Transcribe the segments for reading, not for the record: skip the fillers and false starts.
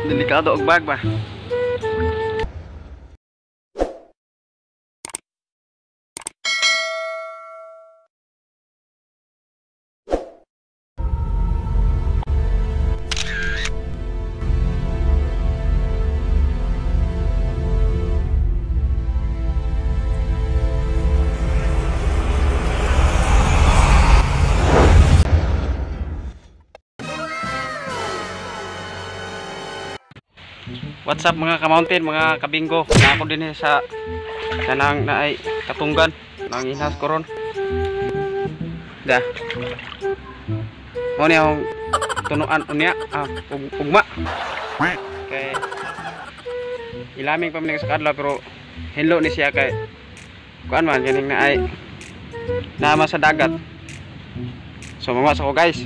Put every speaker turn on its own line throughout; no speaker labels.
Delikado og bag ba. What's up mga ka-mountain, mga kabinggo. Na ako din sa kanang naay katunggan nang inhas koron. Da. Mo ni akong tunuan unya ugma. Kay ilaming pa man sa kadlaw pero hinlo ni siya kay kuan man kaning naay nama sa dagat. So mawas ako guys.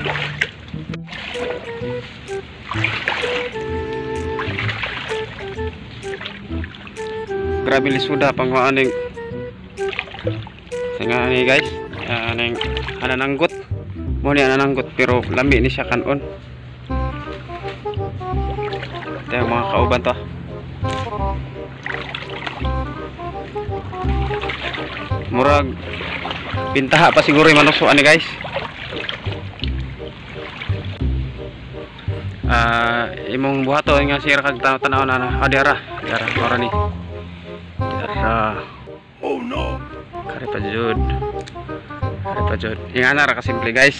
Grabe lisuda pangwaaning nga ni guys, aning anananggot mo ni anananggot pero lambi ni siya kanon. Ito mga kauban to. Murag pintaha pa siguro yung manusuan ni guys. Imong buhato nga sira kag tanaw na adara ora ni. Oh no. Kare pa jud. Yang ana ra ka simple guys.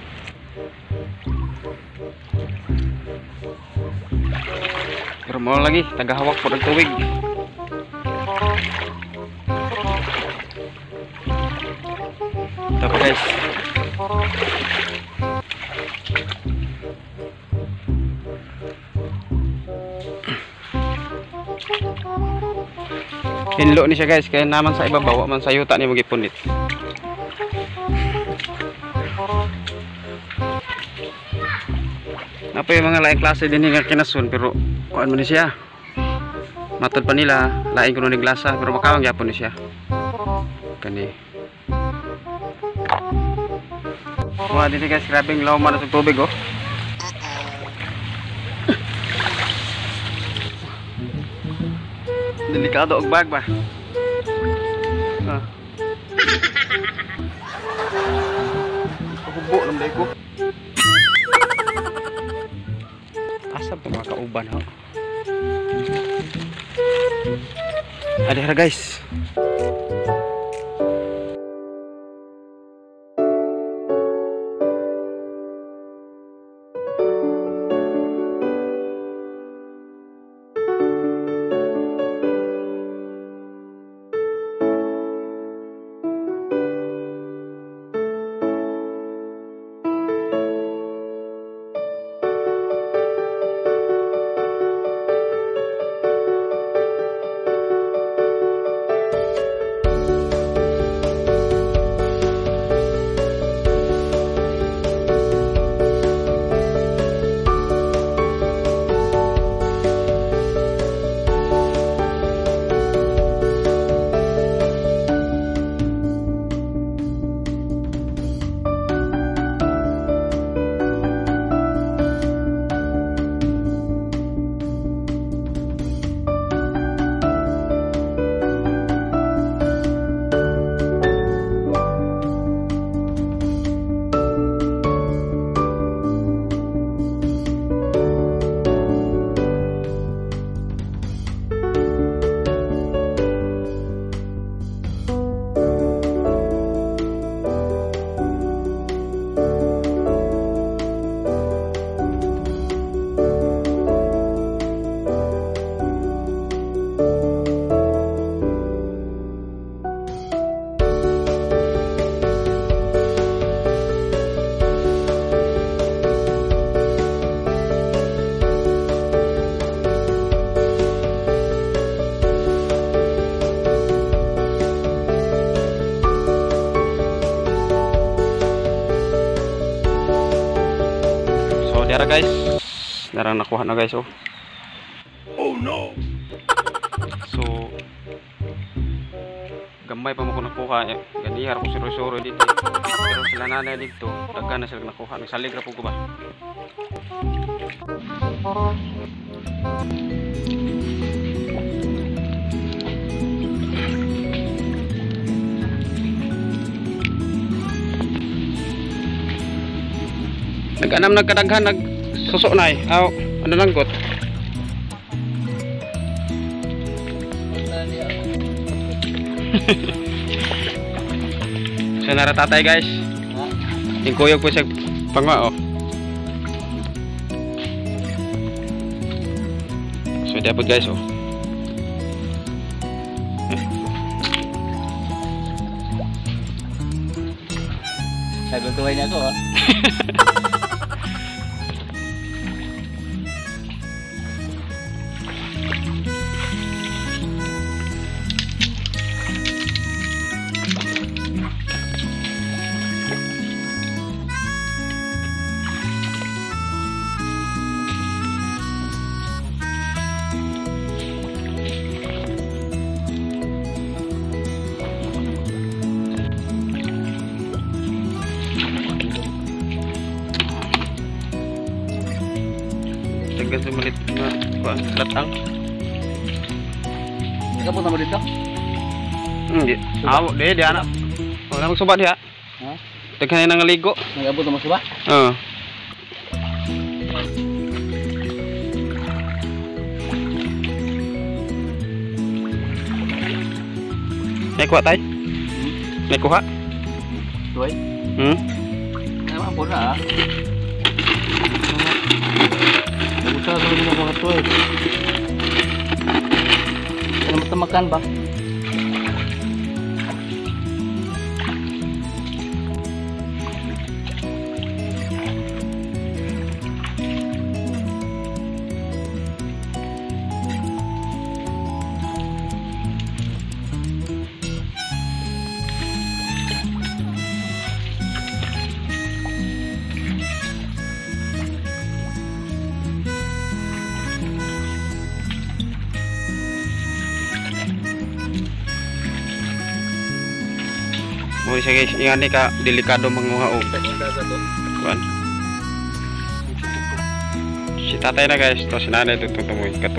Pero mo lagi tagahawak po ng tubig. Ito pa guys. Hinlo ni siya guys, kaya naman sa ibabaw man sa yuta ni magipunit. Apa yung mga laing klase din nga kinasun pero kuan mo ni siya. Matod pa nila, laing kuno ni glasa pero makawang gyapon ni siya. Kani. Wah, dito guys, grabing law man sa tubig oh. Delikado og bag ba. Hubo lang day ko. Asa pa mga kauban ha. Ada guys. Tara guys, narang nakuha na guys oh. Oh no. So gamay pa mo ko nakuha eh. Ganihar ko siro-siro dito. Pero sila nanay dito, daghan na sila nakuha. Nagsalig ra po ko ba? Nag-anam nagkadaghan nagsusok na eh. Aw, ano nanggot? So naratatay guys. Yung kuyog po siya pangwa oh. So dapat guys oh.
Nagutuhay niya ako oh.
Tagal sumalit na kuan latang.
Nakapunta mo dito?
Hindi. Aw, di anak. Wala magsuba diha.
Ha?
Daghan na ngaligo.
Nag-abot mo suba?
Oo. May kuha tay? May kuha?
Tuloy? Naman po na ah. Nagusap ko rin mga tuloy. Ano matamakan ba?
Mo siya guys, ingani ka delikado manguha og kuan. Si tatay na guys, to si nanay tutumoy kato.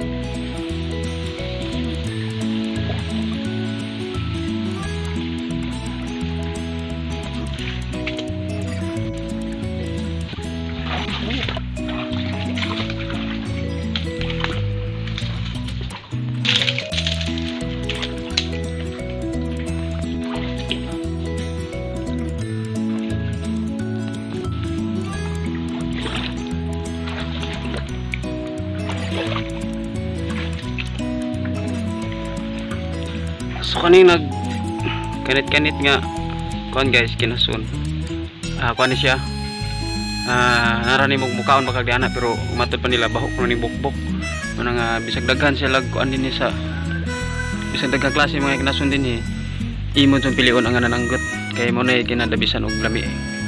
So kaning nag kanit-kanit nga kuan guys kinasun. Kuan ni siya. Narani mo mukaon baka diana pero umatod pa nila bahok kuno ning bukbok. Ano nga bisag daghan sila lag kuan din sa bisag daghang klase mga kinasun din eh. Imon tong pilion ang nananggot kay mo na kinadabisan og lami.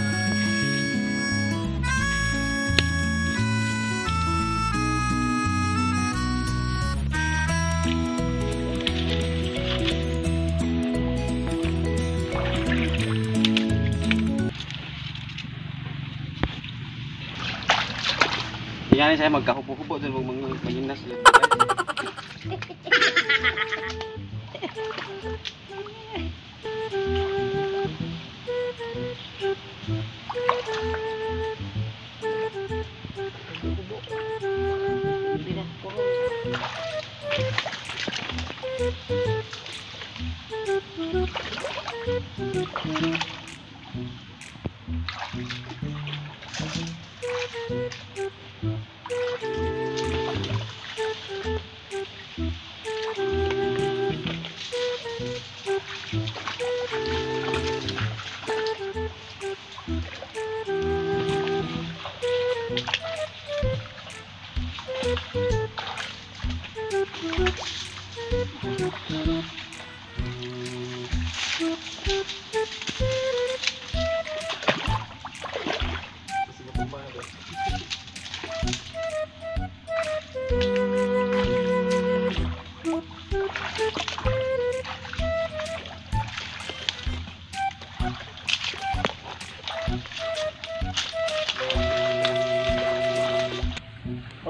Yan saya magkahubo-hubo dun manginas sila.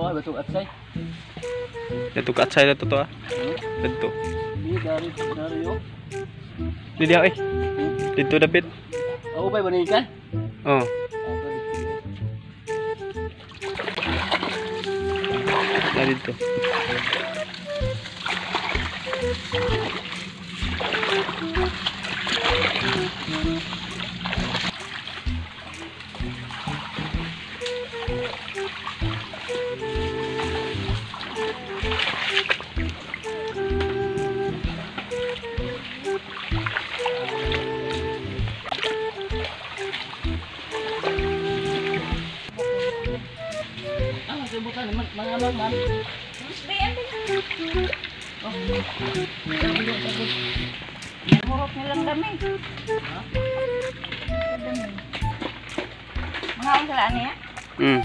ah, bato at say.
Dito ka atsay na to ah. Dito.
Di dari yo.
Di dia eh. Dito David.
Oh, bay banikan.
Oh. Nah dito.
Ah, sebutan mga man.
Murot nilang dami. Mga unsalaan niya?
Hmm.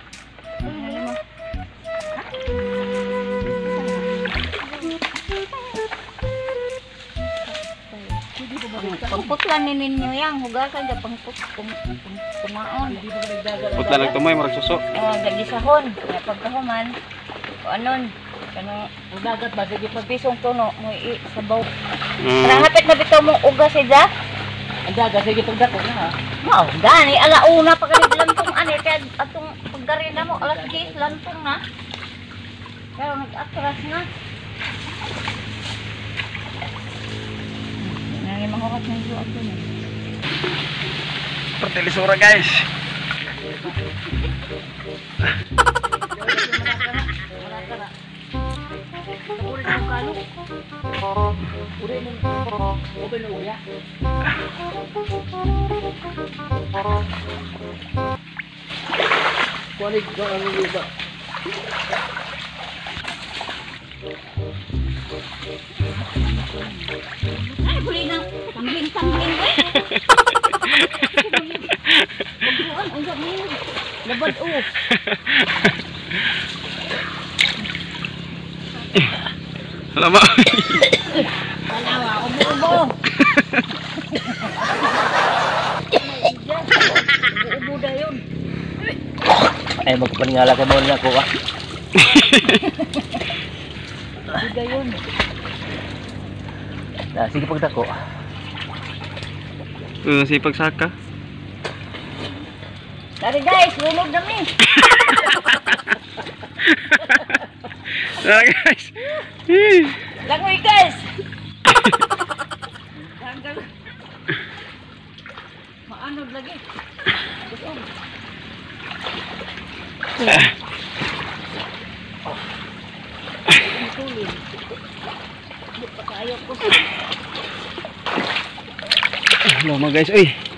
Pangputlan ni ninyo yang hugasan da kumaon.
Putla lang tumoy murag suso.
Dagi sahon, ya pagkahuman. O anon, kanang
Dagat ba sige pag
pisong tuno mo sabaw.
Hmm.
Kanang hapit na bitaw mong ugas ida.
ang dagat sige pag dako na ha.
Mao, gani alauna pa kanid lantong ani kay atong paggarin na mo alas 10 lantong na. Pero nag-atras na. Nang mahurot ng iyo ato ni.
Pertelisura guys.
Uri ng kalo.
Uri mo. Open na uya. Kualig ba ang uya?
Ay, huli na. Tangling-tangling eh. Pagbuan, ang gabi. Labad o.
Lama.
Panawa, ubo-ubo. Ubo na yun.
Ay magpaningala ka mo niya ko ah.
Ubo na yun.
Nah, sige pag dako.
Sipag saka.
Dari guys, lunog kami.
Nah guys.
Langoy guys. Tanggal. Maanod lagi. Gutom. Tulin. Di pa kayo ko.
Lama guys, uy.